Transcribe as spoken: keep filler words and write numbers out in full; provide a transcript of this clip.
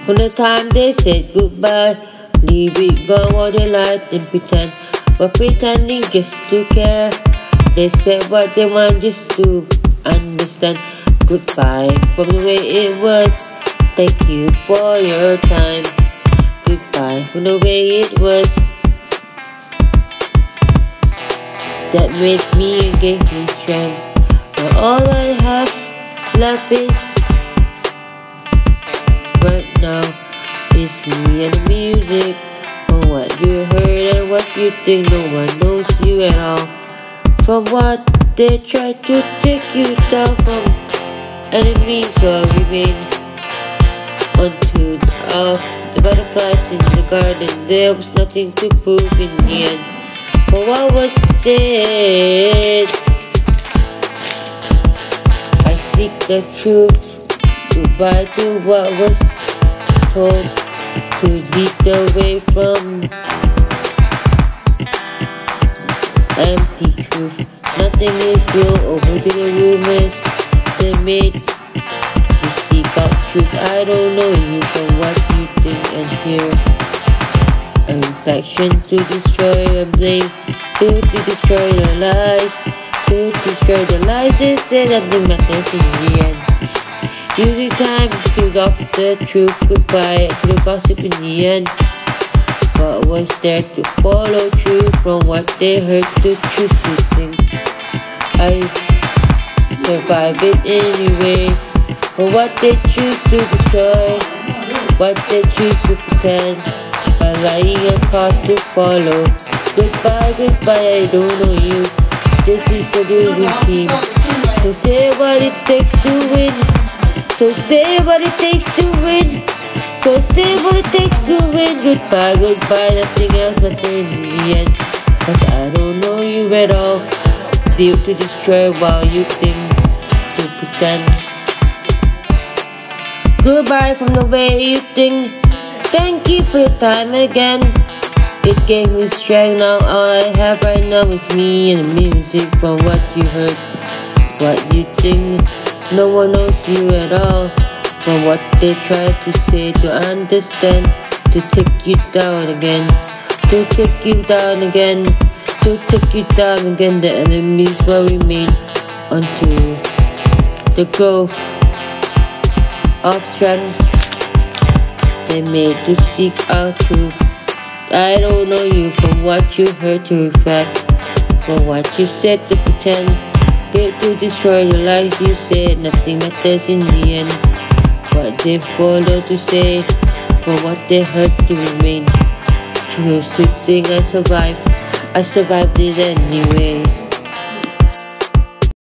From the time they said goodbye, leave it go all the light and pretend, but pretending just to care. They said what they want just to understand. Goodbye from the way it was. Thank you for your time. Goodbye from the way it was. That made me and gave me strength. But all I have left is right now is me and the music. From what you heard and what you think, no one knows you at all. From what they try to take you down from, enemies will remain. Unto the, uh, the butterflies in the garden, there was nothing to prove in the end. For what was said, I seek the truth. Goodbye to what was told, to lead away from empty truth. Nothing is real over to the rumors they made to seek out truth. I don't know you from what you think and hear. A reflection to destroy a blame, to destroy your lies, to destroy the lies they say nothing matters in the end. Using time to shoot off the truth. Goodbye to the gossip in the end. What was there to follow through from what they heard to choose to think? I survive it anyway. For what they choose to destroy, what they choose to pretend, by lying a cause to follow. Goodbye, goodbye, I don't know you. This is a losing team. So say what it takes to win. So say what it takes to win. So say what it takes to win. Goodbye, goodbye, nothing else matters in the end. Cause I don't know you at all. Deal to destroy while you think to pretend. Goodbye from the way you think. Thank you for your time again. It gave me strength. Now all I have right now is me and the music. From what you heard, what you think, no one knows you at all. From what they try to say to understand, to take you down again, to take you down again, to take you down again. The enemies will remain until the growth of strength they made to seek out truth. I don't know you from what you heard to reflect, from what you said to pretend, did to destroy the lies you said. Nothing matters in the end. What they follow to say, from what they heard to remain. Choose to think I survived, I survived it anyway.